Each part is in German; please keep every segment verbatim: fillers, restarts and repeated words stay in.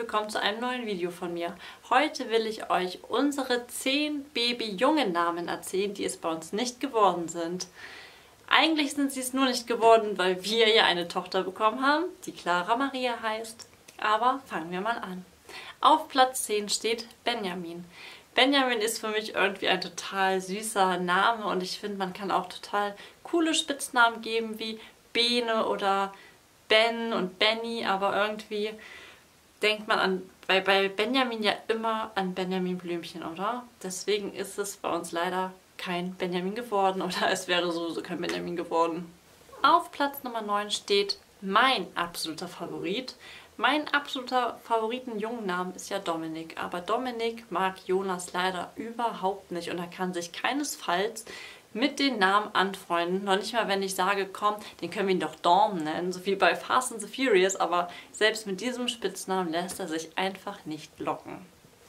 willkommen zu einem neuen Video von mir. Heute will ich euch unsere zehn Baby-Jungennamen erzählen, die es bei uns nicht geworden sind. Eigentlich sind sie es nur nicht geworden, weil wir ja eine Tochter bekommen haben, die Clara Maria heißt. Aber fangen wir mal an. Auf Platz zehn steht Benjamin. Benjamin ist für mich irgendwie ein total süßer Name und ich finde, man kann auch total coole Spitznamen geben wie Bene oder Ben und Benny, aber irgendwie denkt man an, bei, bei Benjamin ja immer an Benjamin Blümchen, oder? Deswegen ist es bei uns leider kein Benjamin geworden oder es wäre sowieso kein Benjamin geworden. Auf Platz Nummer neun steht mein absoluter Favorit. Mein absoluter Favoriten-Jungenname ist ja Dominik, aber Dominik mag Jonas leider überhaupt nicht und er kann sich keinesfalls mit den Namen anfreunden. Noch nicht mal, wenn ich sage, komm, den können wir ihn doch Dom nennen, so wie bei Fast and the Furious, aber selbst mit diesem Spitznamen lässt er sich einfach nicht locken.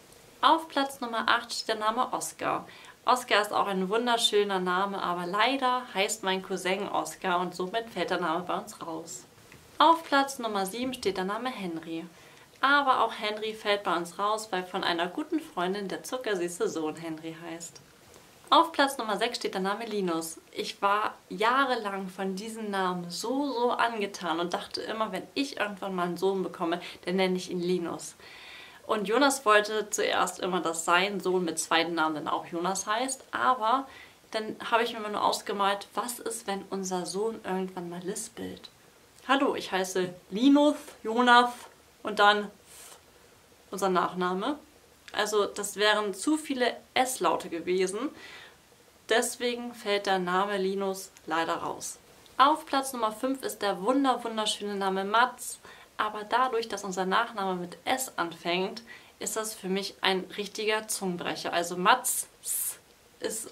Auf Platz Nummer acht steht der Name Oscar. Oscar ist auch ein wunderschöner Name, aber leider heißt mein Cousin Oscar und somit fällt der Name bei uns raus. Auf Platz Nummer sieben steht der Name Henry. Aber auch Henry fällt bei uns raus, weil von einer guten Freundin der zuckersüße Sohn Henry heißt. Auf Platz Nummer sechs steht der Name Linus. Ich war jahrelang von diesem Namen so, so angetan und dachte immer, wenn ich irgendwann mal einen Sohn bekomme, dann nenne ich ihn Linus. Und Jonas wollte zuerst immer, dass sein Sohn mit zweiten Namen dann auch Jonas heißt, aber dann habe ich mir immer nur ausgemalt, was ist, wenn unser Sohn irgendwann mal lispelt? Hallo, ich heiße Linus, Jonas und dann unser Nachname. Also das wären zu viele S-Laute gewesen. Deswegen fällt der Name Linus leider raus. Auf Platz Nummer fünf ist der wunder wunderschöne Name Mats. Aber dadurch, dass unser Nachname mit S anfängt, ist das für mich ein richtiger Zungenbrecher. Also Mats ist,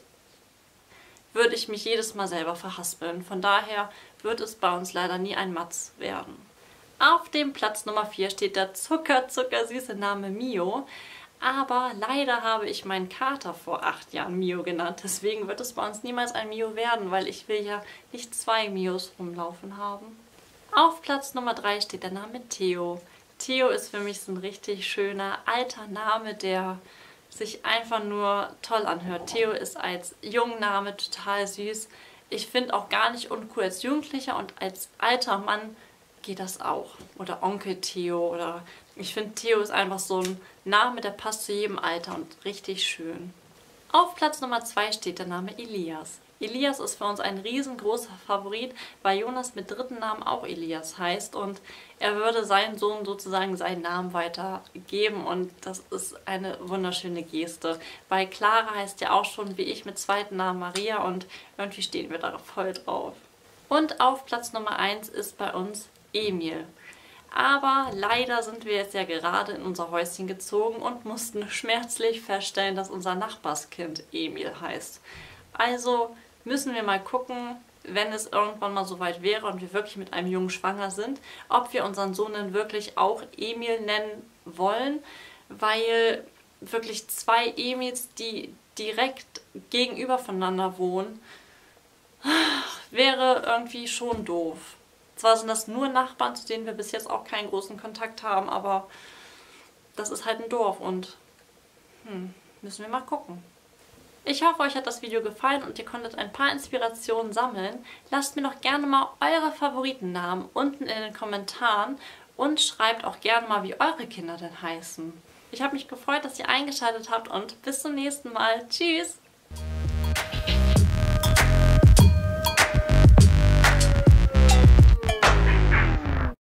würde ich mich jedes Mal selber verhaspeln. Von daher wird es bei uns leider nie ein Mats werden. Auf dem Platz Nummer vier steht der zucker zuckersüße Name Mio. Aber leider habe ich meinen Kater vor acht Jahren Mio genannt. Deswegen wird es bei uns niemals ein Mio werden, weil ich will ja nicht zwei Mios rumlaufen haben. Auf Platz Nummer drei steht der Name Theo. Theo ist für mich so ein richtig schöner alter Name, der sich einfach nur toll anhört. Theo ist als Jungenname total süß. Ich finde auch gar nicht uncool als Jugendlicher und als alter Mann geht das auch. Oder Onkel Theo oder ich finde Theo ist einfach so ein Name, der passt zu jedem Alter und richtig schön. Auf Platz Nummer zwei steht der Name Elias. Elias ist für uns ein riesengroßer Favorit, weil Jonas mit dritten Namen auch Elias heißt und er würde seinen Sohn sozusagen seinen Namen weitergeben und das ist eine wunderschöne Geste. Weil Clara heißt ja auch schon wie ich mit zweiten Namen Maria und irgendwie stehen wir da voll drauf. Und auf Platz Nummer eins ist bei uns Emil. Aber leider sind wir jetzt ja gerade in unser Häuschen gezogen und mussten schmerzlich feststellen, dass unser Nachbarskind Emil heißt. Also müssen wir mal gucken, wenn es irgendwann mal soweit wäre und wir wirklich mit einem Jungen schwanger sind, ob wir unseren Sohn dann wirklich auch Emil nennen wollen, weil wirklich zwei Emils, die direkt gegenüber voneinander wohnen, wäre irgendwie schon doof. Zwar sind das nur Nachbarn, zu denen wir bis jetzt auch keinen großen Kontakt haben, aber das ist halt ein Dorf und hm, müssen wir mal gucken. Ich hoffe, euch hat das Video gefallen und ihr konntet ein paar Inspirationen sammeln. Lasst mir doch gerne mal eure Favoritennamen unten in den Kommentaren und schreibt auch gerne mal, wie eure Kinder denn heißen. Ich habe mich gefreut, dass ihr eingeschaltet habt und bis zum nächsten Mal. Tschüss!